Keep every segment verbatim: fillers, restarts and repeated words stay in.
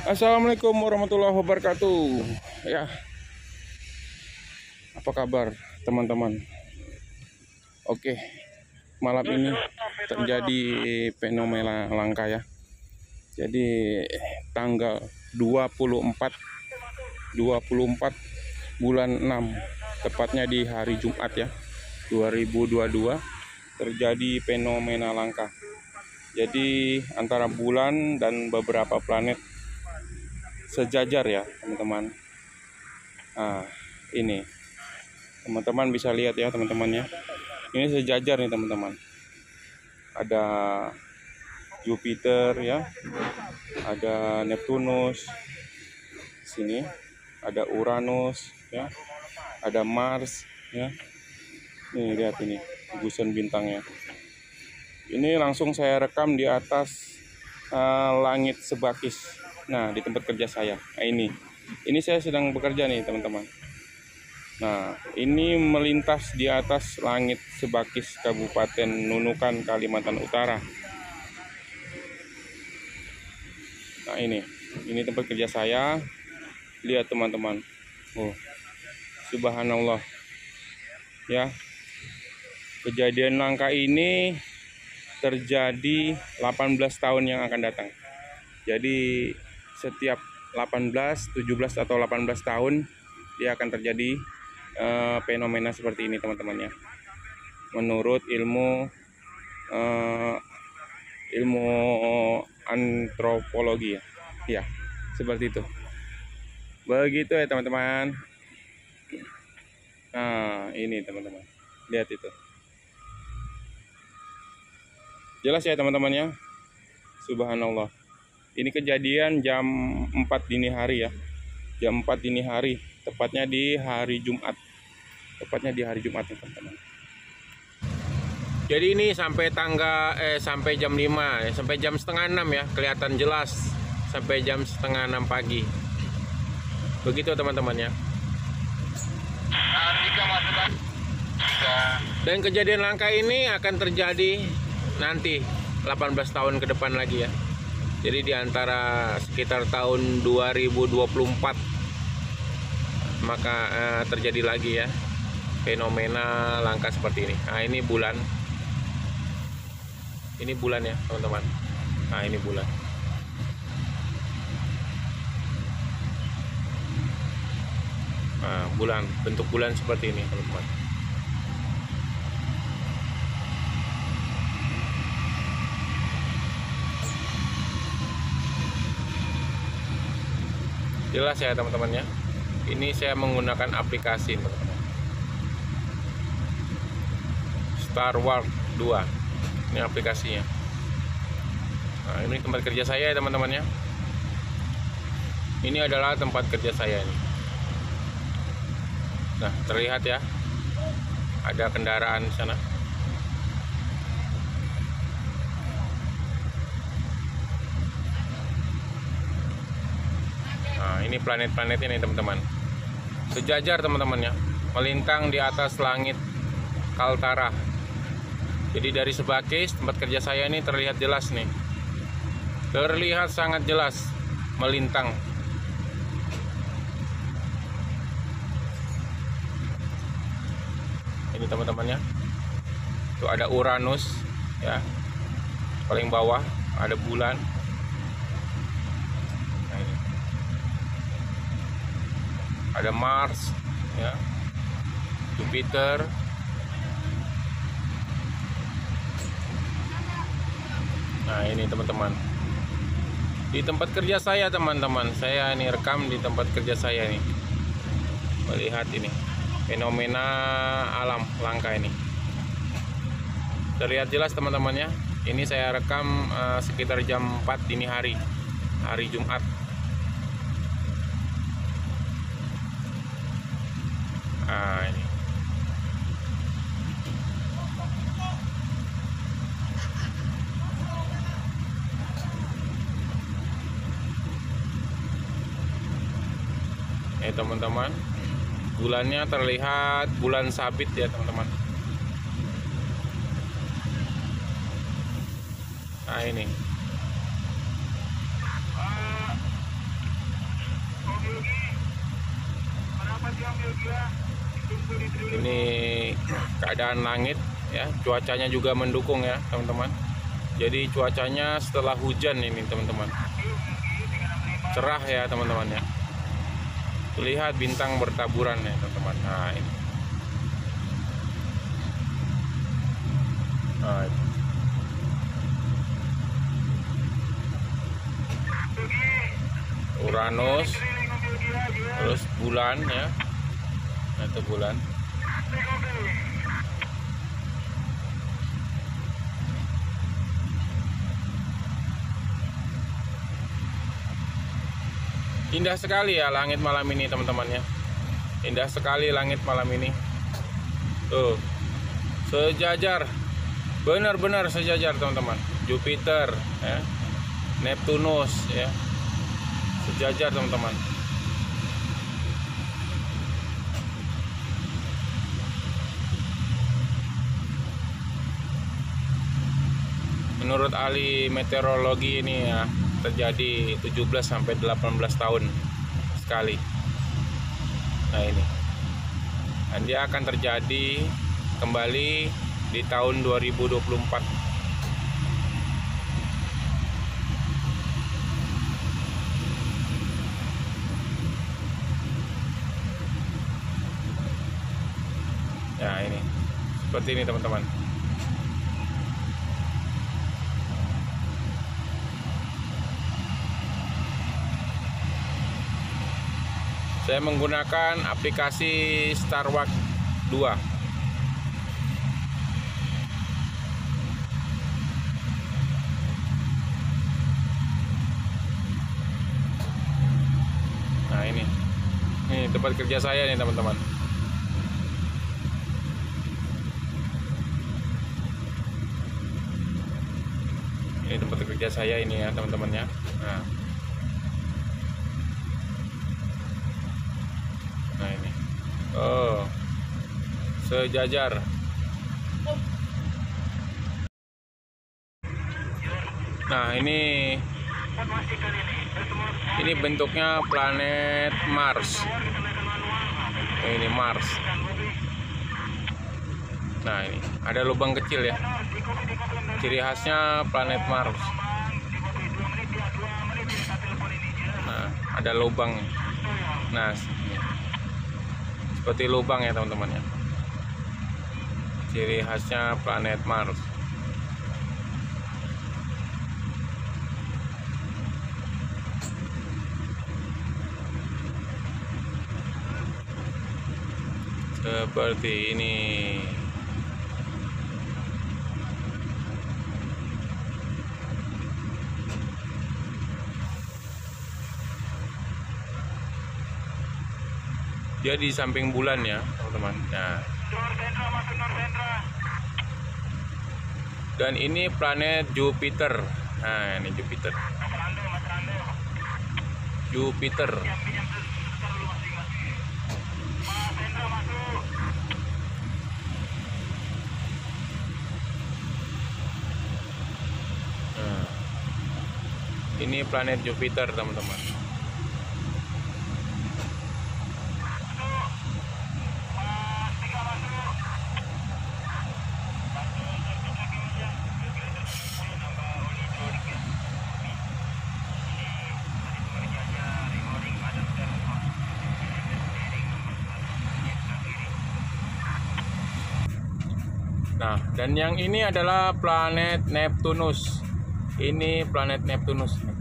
Assalamualaikum warahmatullahi wabarakatuh. Ya, apa kabar teman-teman? Oke, malam ini terjadi fenomena langka ya. Jadi tanggal dua puluh empat bulan enam, tepatnya di hari Jumat ya, dua ribu dua puluh dua, terjadi fenomena langka. Jadi antara bulan dan beberapa planet sejajar ya teman-teman. Nah ini teman-teman bisa lihat ya teman-temannya, ini sejajar nih teman-teman. Ada Jupiter ya, ada Neptunus, sini ada Uranus ya, ada Mars ya. Nih lihat ini gugusan bintangnya. Ini langsung saya rekam di atas uh, langit Sebakis. Nah, di tempat kerja saya. Nah, ini. Ini saya sedang bekerja nih, teman-teman. Nah, ini melintas di atas langit Sebakis, Kabupaten Nunukan, Kalimantan Utara. Nah, ini. Ini tempat kerja saya. Lihat, teman-teman. Oh. Subhanallah. Ya. Kejadian langka ini terjadi delapan belas tahun yang akan datang. Jadi setiap delapan belas, tujuh belas atau delapan belas tahun dia akan terjadi uh, fenomena seperti ini teman-teman ya. Menurut ilmu uh, ilmu antropologi ya. Ya, seperti itu. Begitu ya teman-teman. Nah, ini teman-teman. Lihat itu. Jelas ya teman-teman ya. Subhanallah. Ini kejadian jam empat dini hari ya. Jam empat dini hari, tepatnya di hari Jumat. Tepatnya di hari Jumat ya, teman-teman. Jadi ini sampai tangga eh sampai jam lima ya, sampai jam setengah enam ya, kelihatan jelas sampai jam setengah enam pagi. Begitu teman-teman ya. Dan kejadian langka ini akan terjadi nanti delapan belas tahun ke depan lagi ya. Jadi di antara sekitar tahun dua ribu dua puluh empat maka eh, terjadi lagi ya fenomena langka seperti ini. Nah, ini bulan. Ini bulan ya, teman-teman. Nah, ini bulan. Nah, bulan, bentuk bulan seperti ini, teman-teman. Jelas ya teman-teman ya. Ini saya menggunakan aplikasi teman-teman. Star Wars dua. Ini aplikasinya. Nah, ini tempat kerja saya ya teman-teman ya. Ini adalah tempat kerja saya ini. Nah, terlihat ya. Ada kendaraan di sana. Nah, ini planet-planet ini teman-teman. Sejajar teman-teman ya, melintang di atas langit Kaltara. Jadi dari Sebakis, tempat kerja saya ini terlihat jelas nih. Terlihat sangat jelas melintang. Ini teman-teman ya. Tuh ada Uranus ya. Paling bawah ada bulan. Ada Mars ya, Jupiter. Nah, ini teman-teman. Di tempat kerja saya teman-teman, saya ini rekam di tempat kerja saya nih. Melihat ini fenomena alam langka ini. Terlihat jelas teman-teman ya. Ini saya rekam uh, sekitar jam empat dini hari, hari Jumat. Nah, ini. Ya teman-teman, bulannya terlihat bulan sabit ya teman-teman. Nah, ini Ini keadaan langit ya, cuacanya juga mendukung ya teman-teman. Jadi cuacanya setelah hujan ini teman-teman, cerah ya teman-teman ya. Lihat bintang bertaburan ya teman-teman. Nah ini. Nah, ini. Uranus, terus bulan ya. Nah, itu bulan. Indah sekali ya langit malam ini teman-teman ya. Indah sekali langit malam ini. Tuh, sejajar, benar-benar sejajar teman-teman. Jupiter, ya, Neptunus, ya, sejajar teman-teman. Menurut ahli meteorologi ini ya, terjadi tujuh belas sampai delapan belas tahun sekali. Nah ini, dan dia akan terjadi kembali di tahun dua ribu dua puluh empat. Ya ini, seperti ini teman-teman. Saya menggunakan aplikasi Starwalk dua. Nah ini, ini tempat kerja saya nih teman-teman. Ini tempat kerja saya ini ya teman-teman ya. Nah. Nah ini, oh, sejajar. Nah ini, ini bentuknya planet Mars. Ini Mars. Nah ini ada lubang kecil ya. Ciri khasnya planet Mars. Nah ada lubang. Nah seperti lubang ya teman-teman ya. Ciri khasnya planet Mars. Seperti ini. Dia di samping bulan ya teman-teman. Nah. Dan ini planet Jupiter. Nah ini Jupiter. Jupiter. Nah, ini planet Jupiter teman-teman. Nah, dan yang ini adalah planet Neptunus. Ini planet Neptunus.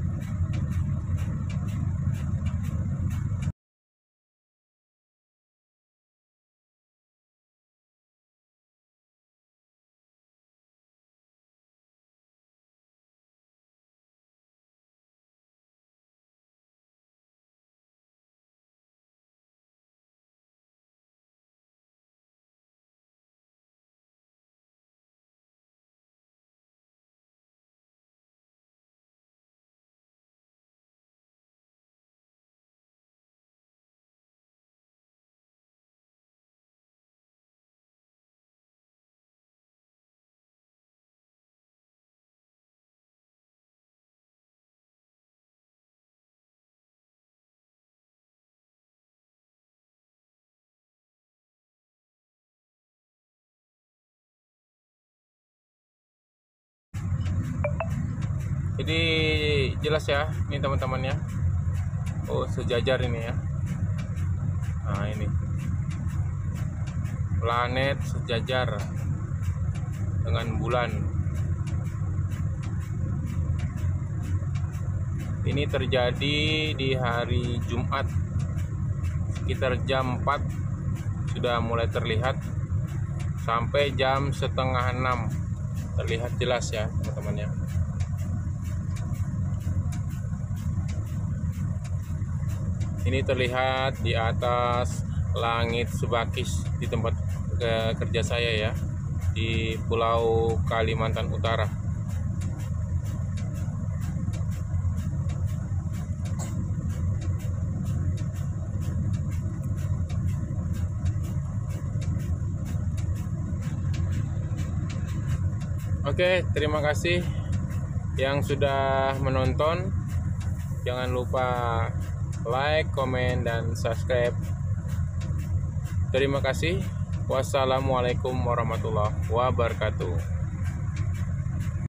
Jadi jelas ya ini teman-teman ya. Oh, sejajar ini ya. Nah, ini planet sejajar dengan bulan. Ini terjadi di hari Jumat sekitar jam empat sudah mulai terlihat sampai jam setengah enam terlihat jelas ya teman-teman ya. Ini terlihat di atas langit Subakis di tempat ke kerja saya ya, di Pulau Kalimantan Utara. Oke, terima kasih yang sudah menonton. Jangan lupa like, komen, dan subscribe. Terima kasih. Wassalamualaikum warahmatullahi wabarakatuh.